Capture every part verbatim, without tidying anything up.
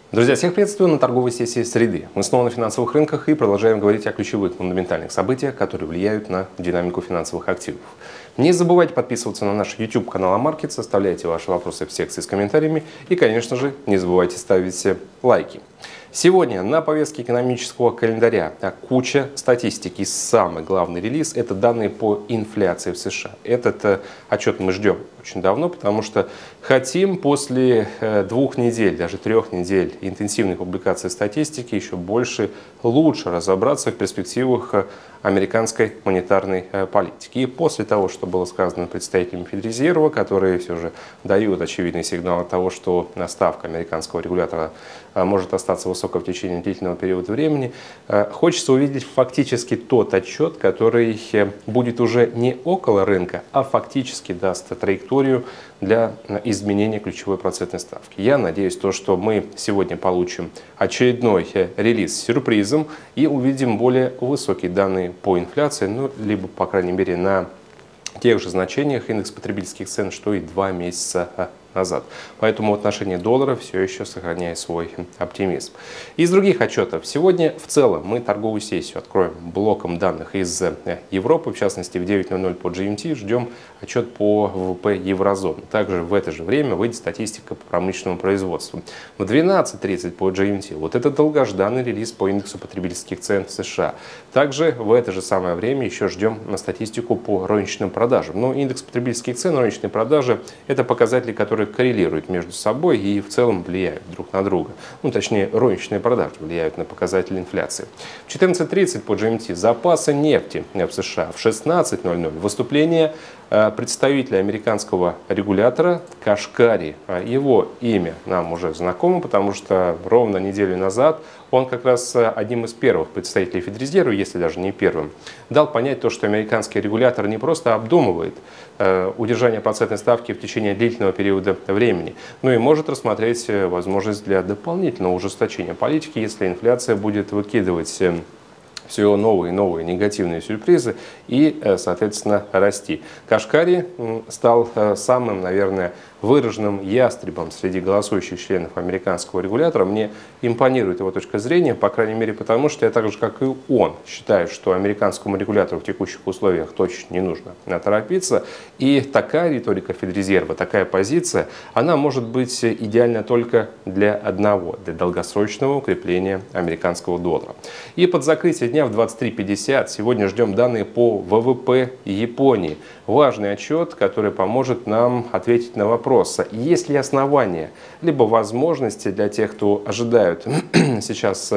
Друзья, всех приветствую на торговой сессии среды. Мы снова на финансовых рынках и продолжаем говорить о ключевых фундаментальных событиях, которые влияют на динамику финансовых активов. Не забывайте подписываться на наш YouTube канал Амаркетс, оставляйте ваши вопросы в секции с комментариями и, конечно же, не забывайте ставить лайки. Сегодня на повестке экономического календаря куча статистики. Самый главный релиз – это данные по инфляции в США. Этот отчет мы ждем очень давно, потому что хотим после двух недель, даже трех недель интенсивной публикации статистики еще больше, лучше разобраться в перспективах американской монетарной политики. И после того, что было сказано представителями Федрезерва, которые все же дают очевидный сигнал того, что ставка американского регулятора может остаться высокой в течение длительного периода времени, хочется увидеть фактически тот отчет, который будет уже не около рынка, а фактически даст траекторию для изменения ключевой процентной ставки. Я надеюсь, то, что мы сегодня получим очередной релиз с сюрпризом и увидим более высокие данные по инфляции, ну, либо, по крайней мере, на тех же значениях индекс потребительских цен, что и два месяца назад. Поэтому в отношении доллара все еще сохраняет свой оптимизм. Из других отчетов. Сегодня в целом мы торговую сессию откроем блоком данных из Европы. В частности, в девять ноль ноль по джи эм ти ждем отчет по вэ вэ пэ еврозоны. Также в это же время выйдет статистика по промышленному производству. В двенадцать тридцать по джи эм ти вот это долгожданный релиз по индексу потребительских цен в США. Также в это же самое время еще ждем на статистику по розничным продажам. Но индекс потребительских цен, розничные продажи – это показатели, которые коррелируют между собой и в целом влияют друг на друга. Ну, точнее, розничные продажи влияют на показатели инфляции. В четырнадцать тридцать по джи эм ти запасы нефти в США. В шестнадцать ноль ноль выступление представителя американского регулятора Кашкари. Его имя нам уже знакомо, потому что ровно неделю назад он как раз одним из первых представителей Федрезерва, если даже не первым, дал понять то, что американский регулятор не просто обдумывает э, удержание процентной ставки в течение длительного периода времени, но и может рассмотреть возможность для дополнительного ужесточения политики, если инфляция будет выкидывать э, все новые и новые негативные сюрпризы и, соответственно, расти. Кашкари стал самым, наверное, выраженным ястребом среди голосующих членов американского регулятора. Мне импонирует его точка зрения, по крайней мере потому, что я так же, как и он, считаю, что американскому регулятору в текущих условиях точно не нужно торопиться. И такая риторика Федрезерва, такая позиция, она может быть идеальна только для одного, для долгосрочного укрепления американского доллара. И под закрытие дня в двадцать три пятьдесят сегодня ждем данные по вэ вэ пэ Японии. Важный отчет, который поможет нам ответить на вопрос, есть ли основания, либо возможности для тех, кто ожидают сейчас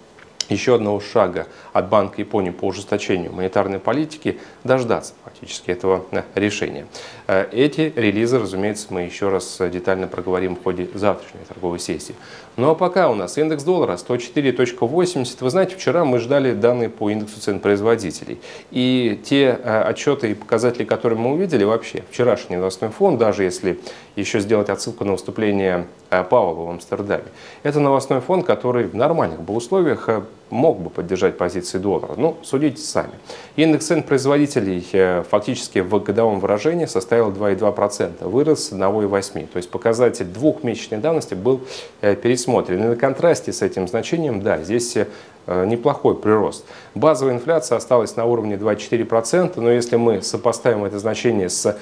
еще одного шага от Банка Японии по ужесточению монетарной политики, дождаться фактически этого решения. Эти релизы, разумеется, мы еще раз детально проговорим в ходе завтрашней торговой сессии. Ну а пока у нас индекс доллара сто четыре целых восемьдесят. Вы знаете, вчера мы ждали данные по индексу цен производителей. И те отчеты и показатели, которые мы увидели, вообще вчерашний новостной фон, даже если еще сделать отсылку на выступление Пауэлла в Амстердаме, это новостной фон, который в нормальных бы условиях мог бы поддержать позиции доллара. Ну, судите сами. Индекс цен производителей фактически в годовом выражении составил два и две десятых процента, вырос с одного и восьми десятых. То есть показатель двухмесячной давности был пересмотрен. И на контрасте с этим значением, да, здесь неплохой прирост. Базовая инфляция осталась на уровне два и четыре десятых процента, но если мы сопоставим это значение с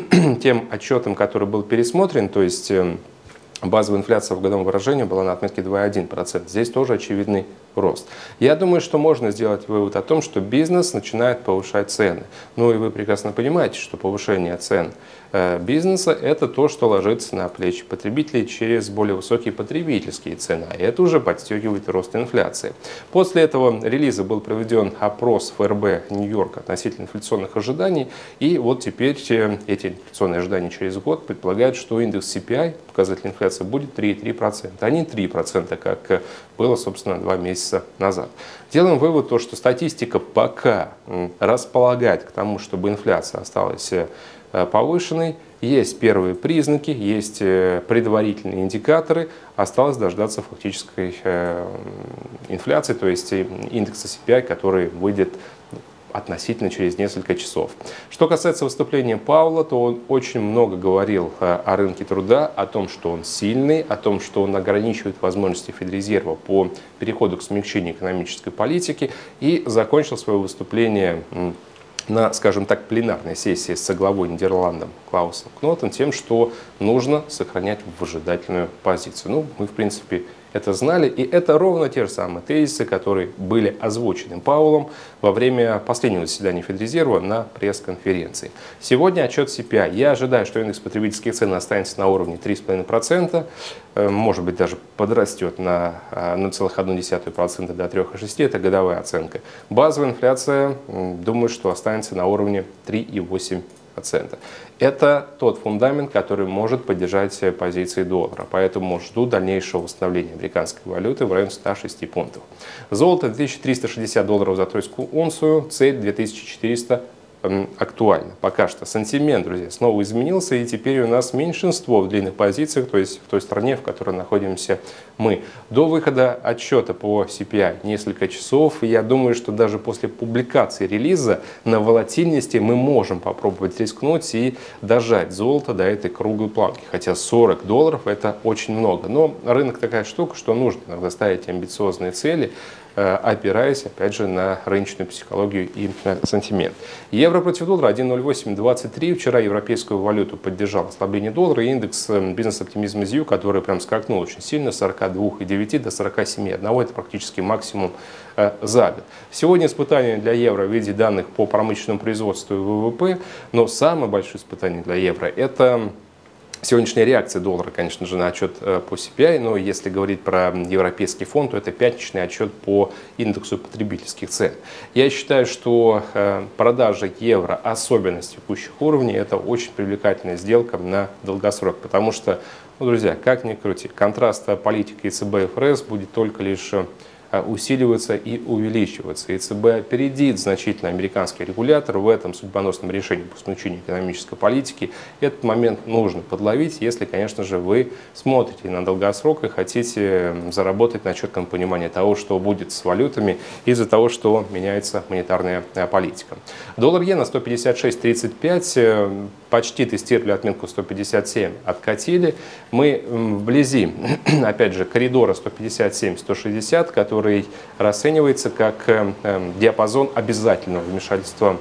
тем отчетом, который был пересмотрен, то есть базовая инфляция в годовом выражении была на отметке два и одна десятая процента. Здесь тоже очевидный рост. Я думаю, что можно сделать вывод о том, что бизнес начинает повышать цены. Ну и вы прекрасно понимаете, что повышение цен бизнеса – это то, что ложится на плечи потребителей через более высокие потребительские цены. И это уже подстегивает рост инфляции. После этого релиза был проведен опрос эф эр бэ Нью-Йорка относительно инфляционных ожиданий. И вот теперь эти инфляционные ожидания через год предполагают, что индекс си пи ай, показатель инфляции, будет три и три десятых процента, а не три процента, как было, собственно, два месяца назад. Делаем вывод, то, что статистика пока располагает к тому, чтобы инфляция осталась повышенной. Есть первые признаки, есть предварительные индикаторы. Осталось дождаться фактической инфляции, то есть индекса си пи ай, который выйдет относительно через несколько часов. Что касается выступления Пауэлла, то он очень много говорил о рынке труда, о том, что он сильный, о том, что он ограничивает возможности Федрезерва по переходу к смягчению экономической политики, и закончил свое выступление на, скажем так, пленарной сессии с главой Нидерландов Клаусом Кнотом тем, что нужно сохранять выжидательную позицию. Ну, мы, в принципе, это знали, и это ровно те же самые тезисы, которые были озвучены Пауэллом во время последнего заседания Федрезерва на пресс-конференции. Сегодня отчет си пи ай. Я ожидаю, что индекс потребительских цен останется на уровне три и пять десятых процента, может быть, даже подрастет на ноль целых одну десятую процента до три и шесть десятых процента, это годовая оценка. Базовая инфляция, думаю, что останется на уровне три и восемь десятых процента. Это тот фундамент, который может поддержать позиции доллара. Поэтому жду дальнейшего восстановления американской валюты в районе ста шести пунктов. Золото две тысячи триста шестьдесят долларов за тройскую унцию, цель две тысячи четыреста актуально. Пока что сентимент, друзья, снова изменился, и теперь у нас меньшинство в длинных позициях, то есть в той стране, в которой находимся мы. До выхода отчета по си пи ай несколько часов, и я думаю, что даже после публикации релиза на волатильности мы можем попробовать рискнуть и дожать золото до этой круглой планки. Хотя сорок долларов это очень много. Но рынок такая штука, что нужно иногда ставить амбициозные цели, опираясь, опять же, на рыночную психологию и сентимент. Евро против доллара один ноль восемь двадцать три. Вчера европейскую валюту поддержал ослабление доллара и индекс бизнес-оптимизма зет ю, который прям скакнул очень сильно с сорока двух и девяти до сорока семи и одного. Это практически максимум за год. Сегодня испытание для евро в виде данных по промышленному производству и вэ вэ пэ, но самое большое испытание для евро – это сегодняшняя реакция доллара, конечно же, на отчет по си пи ай, но если говорить про европейский фонд, то это пятничный отчет по индексу потребительских цен. Я считаю, что продажа евро, особенно с текущих уровней, это очень привлекательная сделка на долгосрок, потому что, ну, друзья, как ни крути, контраст политики и цэ бэ и эф эр эс будет только лишь усиливаться и увеличиваться. и цэ бэ опередит значительно американский регулятор в этом судьбоносном решении по смягчению экономической политики. Этот момент нужно подловить, если, конечно же, вы смотрите на долгосрок и хотите заработать на четком понимании того, что будет с валютами из-за того, что меняется монетарная политика. Доллар-иена сто пятьдесят шесть тридцать пять, почти тестировали отметку сто пятьдесят семь, откатили. Мы вблизи, опять же, коридора сто пятьдесят семь сто шестьдесят, который расценивается как диапазон обязательного вмешательства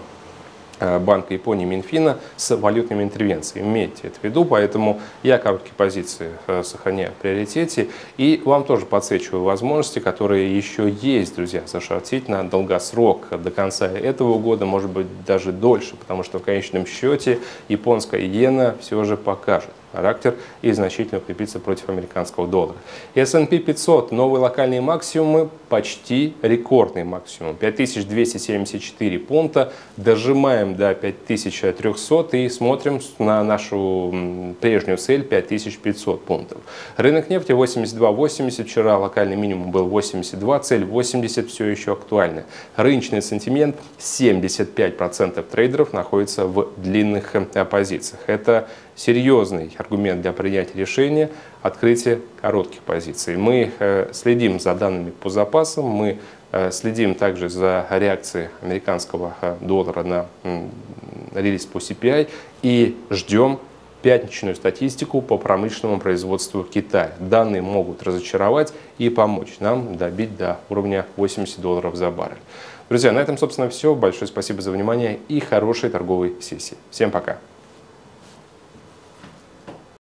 Банка Японии Минфина с валютными интервенциями. Имейте это в виду, поэтому я короткие позиции сохраняю в приоритете. И вам тоже подсвечиваю возможности, которые еще есть, друзья, зашортить на долгосрок до конца этого года, может быть даже дольше, потому что в конечном счете японская иена все же покажет характер и значительно укрепиться против американского доллара. эс энд пи пятьсот, новые локальные максимумы, почти рекордный максимум. пять тысяч двести семьдесят четыре пункта, дожимаем до пять тысяч триста и смотрим на нашу прежнюю цель пять тысяч пятьсот пунктов. Рынок нефти восемьдесят два восемьдесят, вчера локальный минимум был восемьдесят два, цель восемьдесят все еще актуальна. Рыночный сентимент, семьдесят пять процентов трейдеров находится в длинных позициях. Это серьезный аргумент для принятия решения открытия коротких позиций. Мы э, следим за данными по запасам, мы э, следим также за реакцией американского э, доллара на э, релиз по си пи ай и ждем пятничную статистику по промышленному производству Китая. Данные могут разочаровать и помочь нам добить до уровня восемьдесят долларов за баррель. Друзья, на этом, собственно, все. Большое спасибо за внимание и хорошей торговой сессии. Всем пока!